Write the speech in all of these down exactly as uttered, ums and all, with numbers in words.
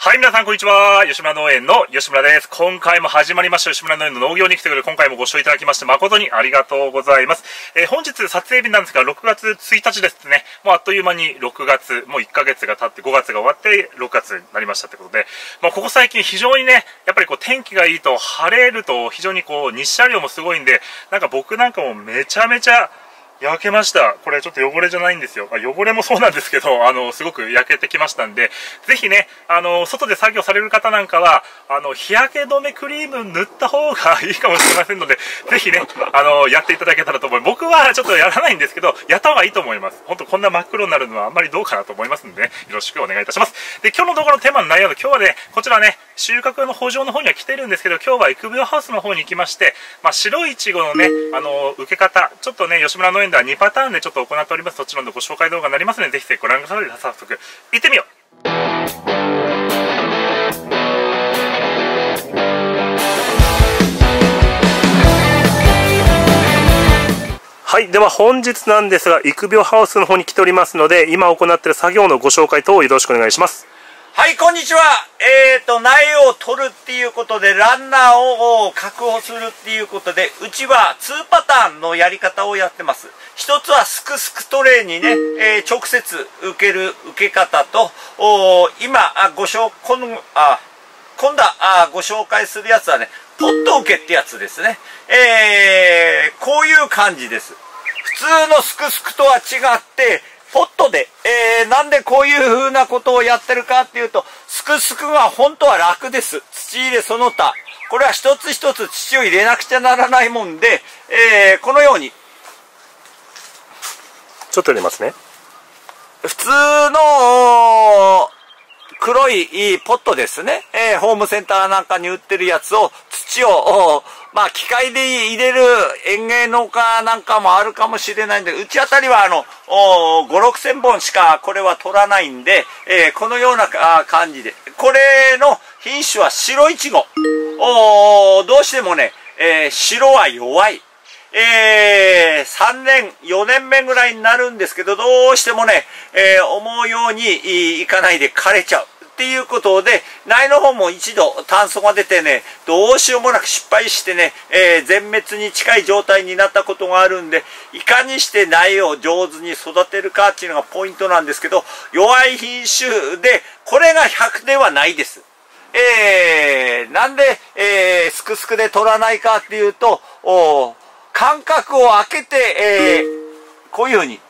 はい、皆さんこんにちは。吉村農園の吉村です。今回も始まりました吉村農園の農業に来てくれる今回もご視聴いただきまして誠にありがとうございます。えー、本日撮影日なんですがろくがつついたちですね。もうあっという間にろくがつ、もういっかげつが経ってごがつが終わってろくがつになりましたということで、まあ、ここ最近非常にね、やっぱりこう天気がいいと晴れると非常にこう日射量もすごいんで、なんか僕なんかもめちゃめちゃ焼けました。これちょっと汚れじゃないんですよ。汚れもそうなんですけど、あの、すごく焼けてきましたんで、ぜひね、あの、外で作業される方なんかは、あの、日焼け止めクリーム塗った方がいいかもしれませんので、ぜひね、あの、やっていただけたらと思います。僕はちょっとやらないんですけど、やった方がいいと思います。本当こんな真っ黒になるのはあんまりどうかなと思いますので、ね、よろしくお願いいたします。で、今日の動画のテーマの内容で、今日はね、こちらね、収穫の圃場の方には来てるんですけど、今日は育苗ハウスの方に行きまして、まあ、白いちごのね、あの、受け方、ちょっとね、吉村農園ではにパターンでちょっと行っております。そちらのご紹介動画になりますので、ぜひぜひご覧ください。早速、行ってみよう。はい。では本日なんですが、育苗ハウスの方に来ておりますので、今行っている作業のご紹介等をよろしくお願いします。 はい、こんにちは。えーと、苗を取るっていうことで、ランナーを確保するっていうことで、うちはにパターンのやり方をやってます。一つはすくすくトレイにね、えー、直接受ける受け方と、お今あご紹このあ今度はあご紹介するやつはね、ポット受けってやつですね。えー、こういう感じです。普通のすくすくとは違って、ポットで、えー、なんでこういう風なことをやってるかっていうと、すくすくが本当は楽です。土入れその他。これは一つ一つ土を入れなくちゃならないもんで、えー、このように。 ちょっと入れますね。 普通の黒いポットですね。えー、ホームセンターなんかに売ってるやつを、土を、まあ機械で入れる園芸農家なんかもあるかもしれないんで、うちあたりはあの、ご、ろくせんぼんしかこれは取らないんで、えー、このような感じで。これの品種は白いちご。どうしてもね、えー、白は弱い。えー、さんねん、よねんめぐらいになるんですけど、どうしてもね、えー、思うようにいかないで枯れちゃう。っていうことで、苗の方も一度炭素が出てね、どうしようもなく失敗してね、えー、全滅に近い状態になったことがあるんで、いかにして苗を上手に育てるかっていうのがポイントなんですけど、弱い品種で、これがひゃくではないです。えー、なんで、えー、すくすくで取らないかっていうと、お間隔を空けて、えー、こういうふうに、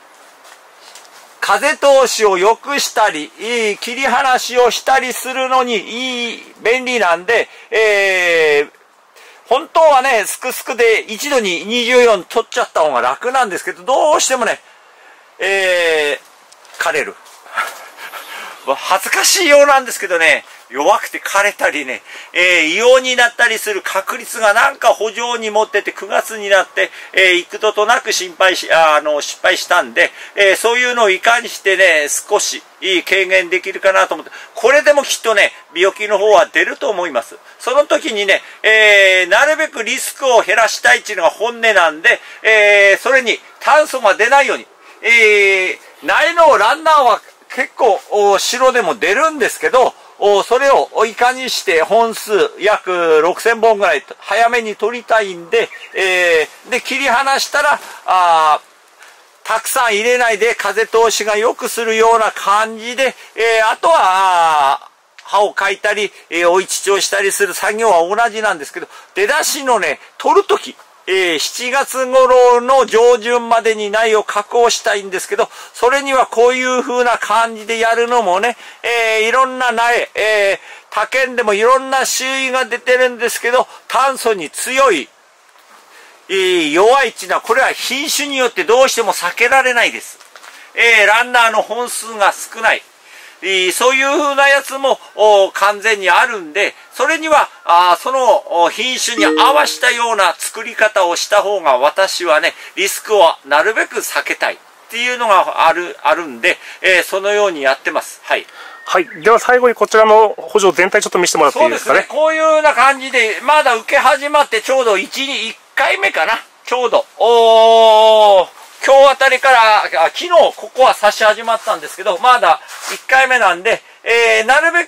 風通しを良くしたり、いい切り離しをしたりするのにいい、便利なんで、えー、本当はね、すくすくで一度ににじゅうよん取っちゃった方が楽なんですけど、どうしてもね、えー、枯れる。恥ずかしいようなんですけどね、弱くて枯れたりね、えー、異様になったりする確率がなんか圃場に持っててくがつになって、えー、幾度となく心配し、あ、あの、失敗したんで、えー、そういうのをいかにしてね、少しいい軽減できるかなと思って、これでもきっとね、病気の方は出ると思います。その時にね、えー、なるべくリスクを減らしたいっていうのが本音なんで、えー、それに炭素が出ないように、えー、苗のランナーは結構白でも出るんですけど、それをいかにして本数約ろくせんぼんぐらい早めに取りたいんで、えー、で切り離したらあたくさん入れないで風通しが良くするような感じで、えー、あとは葉をかいたり、えー、追い土をしたりする作業は同じなんですけど、出だしのね取るとき、えー、しちがつ頃の上旬までに苗を確保したいんですけど、それにはこういう風な感じでやるのもね、えー、いろんな苗、えー、他県でもいろんな種類が出てるんですけど、炭素に強い、えー、弱いっていうのは、これは品種によってどうしても避けられないです。えー、ランナーの本数が少ない。そういう風なやつも完全にあるんで、それにはあその品種に合わせたような作り方をした方が私はね、リスクをなるべく避けたいっていうのがある、あるんで、えー、そのようにやってます。はい。 はい。では最後にこちらの圃場全体ちょっと見せてもらっていいですかね。 そうですね。こういうような感じで、まだ受け始まってちょうどいち、いっかいめかな。ちょうど。おー。今日あたりから、昨日ここは差し始まったんですけど、まだいっかいめなんで、えー、なるべく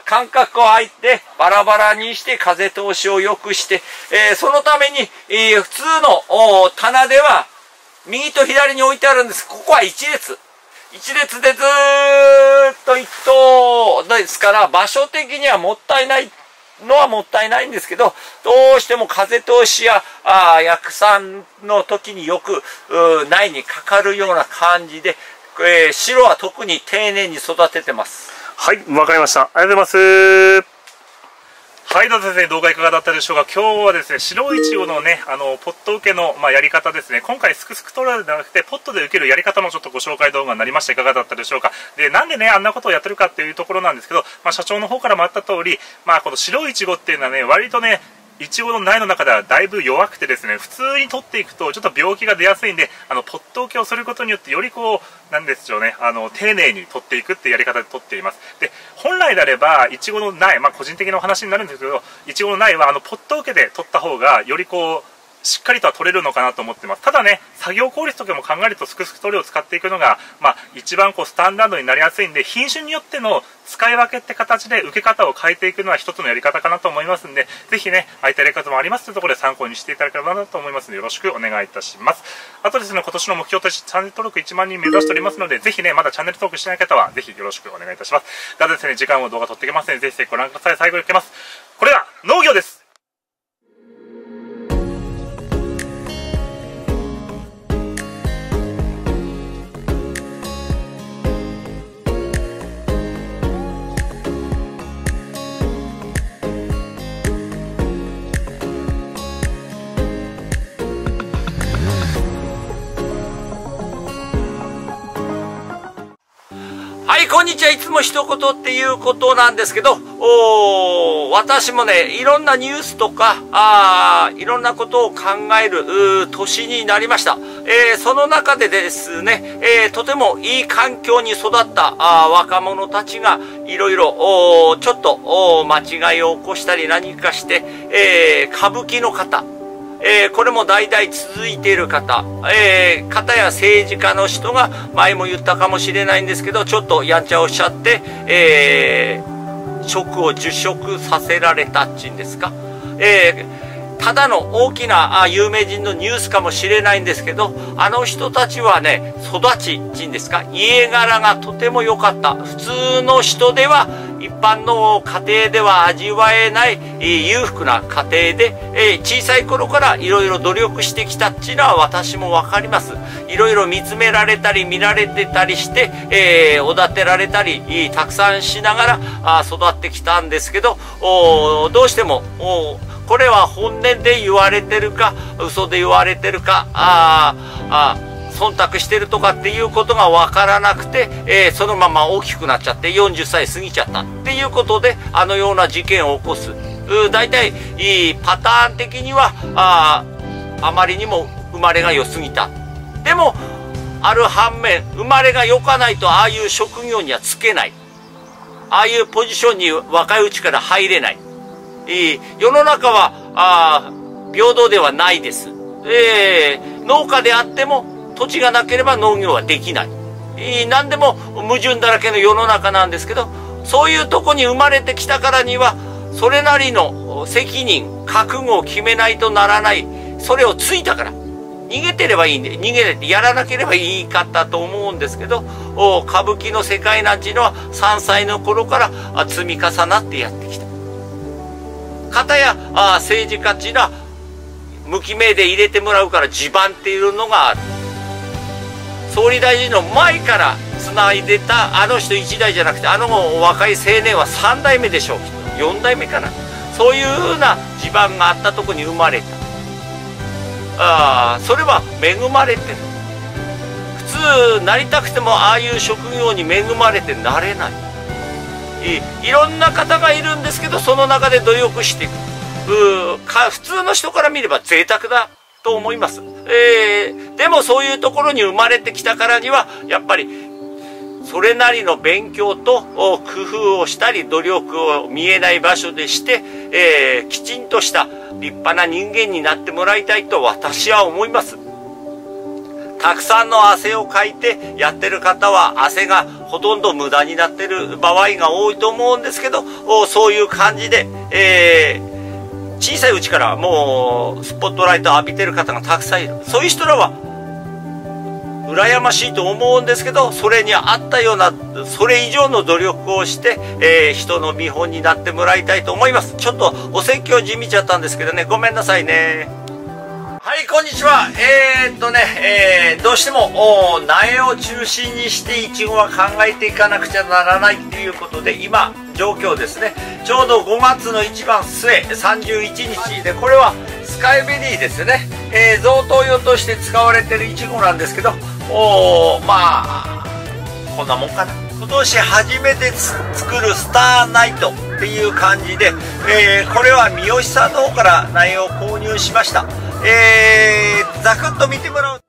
間隔を空いてバラバラにして風通しを良くして、えー、そのために、えー、普通の棚では右と左に置いてあるんです。ここは一列。一列でずーっと一等ですから、場所的にはもったいないのはもったいないんですけど、どうしても風通しやあ薬酸の時によく苗にかかるような感じで、えー、白は特に丁寧に育ててます。 はい、わかりました。ありがとうございます。はい、どうも先生、動画いかがだったでしょうか。今日はですね、白いちごのね、あの、ポット受けの、まあ、やり方ですね。今回、すくすく取るのではなくて、ポットで受けるやり方もちょっとご紹介動画になりました。いかがだったでしょうか。で、なんでね、あんなことをやってるかっていうところなんですけど、まあ、社長の方からもあった通り、まあ、この白いちごっていうのはね、割とね、いちごの苗の中ではだいぶ弱くてですね、普通に取っていくとちょっと病気が出やすいんで、あのポット受けをすることによってよりこうなんでしょうね、あの丁寧に取っていくっていうやり方で取っています。で、本来であればいちごの苗、まあ個人的なお話になるんですけど、いちごの苗はあのポット受けで取った方がよりこうしっかりとは取れるのかなと思ってます。ただね、作業効率とかも考えるとすくすく取りを使っていくのが、まあ、一番こうスタンダードになりやすいんで、品種によっての使い分けって形で受け方を変えていくのは一つのやり方かなと思いますんで、ぜひね、空いたやり方もありますというところで参考にしていただければなと思いますので、よろしくお願いいたします。あとですね、今年の目標としてチャンネル登録いちまんにん目指しておりますので、ぜひね、まだチャンネル登録してない方は、ぜひよろしくお願いいたします。ではですね、時間も動画撮っていきますので、ぜひぜひご覧ください。最後に受けます。これは農業です。 はい、こんにちは。いつも一言っていうことなんですけど、お私もね、いろんなニュースとか、あいろんなことを考える年になりました。えー、その中でですね、えー、とてもいい環境に育ったあ若者たちがいろいろちょっと間違いを起こしたり何かして、えー、歌舞伎の方、えー、これも代々続いている方、えー、方や政治家の人が前も言ったかもしれないんですけど、ちょっとやんちゃをしちゃって、えー、職を辞職させられたっちんですか、えー、ただの大きなあ有名人のニュースかもしれないんですけど、あの人たちはね、育ちっちんですか、家柄がとても良かった。普通の人では一般の家庭では味わえない裕福な家庭で、えー、小さい頃からいろいろ努力してきたっていうのは私も分かります。いろいろ見つめられたり見られてたりして、えー、おだてられたりたくさんしながらあ育ってきたんですけど、おどうしてもおこれは本音で言われてるか嘘で言われてるかああ忖度してるとかっていうことが分からなくて、えー、そのまま大きくなっちゃってよんじゅっさい過ぎちゃったっていうことであのような事件を起こす。大体いいパターン的にはああまりにも生まれが良すぎた。でもある反面生まれが良かないとああいう職業にはつけない、ああいうポジションに若いうちから入れない。いい世の中はあ平等ではないです。えー、農家であっても土地がなければ農業はできない。何でも矛盾だらけの世の中なんですけど、そういうとこに生まれてきたからにはそれなりの責任覚悟を決めないとならない。それをついたから逃げてればいいんで、逃げてやらなければいいかったと思うんですけど、歌舞伎の世界なんていうのはさんさいの頃から積み重なってやってきた。片やあ政治家っていうのは無記名で入れてもらうから地盤っていうのがある。総理大臣の前からつないでたあの人いちだいじゃなくて、あの若い青年はさんだいめでしょう、きっとよんだいめかな。そういうふうな地盤があったとこに生まれた。あそれは恵まれてる。普通なりたくてもああいう職業に恵まれてなれない。 い, いろんな方がいるんですけど、その中で努力していく。うか普通の人から見れば贅沢だと思います。えー、でもそういうところに生まれてきたからにはやっぱりそれなりの勉強と工夫をしたり努力を見えない場所でして、えー、きちんとした立派な人間になってもらいたいと私は思います。たくさんの汗をかいてやってる方は汗がほとんど無駄になってる場合が多いと思うんですけど、そういう感じで、えー、小さいうちからもうスポットライトを浴びてる方がたくさんいる。そういう人らは羨ましいと思うんですけど、それに合ったような、それ以上の努力をして、えー、人の見本になってもらいたいと思います。ちょっとお説教地味ちゃったんですけどね、ごめんなさいね。はい、こんにちは。えー、っとね、えー、どうしても苗を中心にしてイチゴは考えていかなくちゃならないっていうことで、今状況ですね、ちょうどごがつの一番末さんじゅういちにちで、これはスカイベリーですね、えー、贈答用として使われてるイチゴなんですけど、おまあこんなもんかな。今年初めて作るスターナイトっていう感じで、えー、これは三好さんの方から苗を購入しました。えー、ざくっと見てもらう。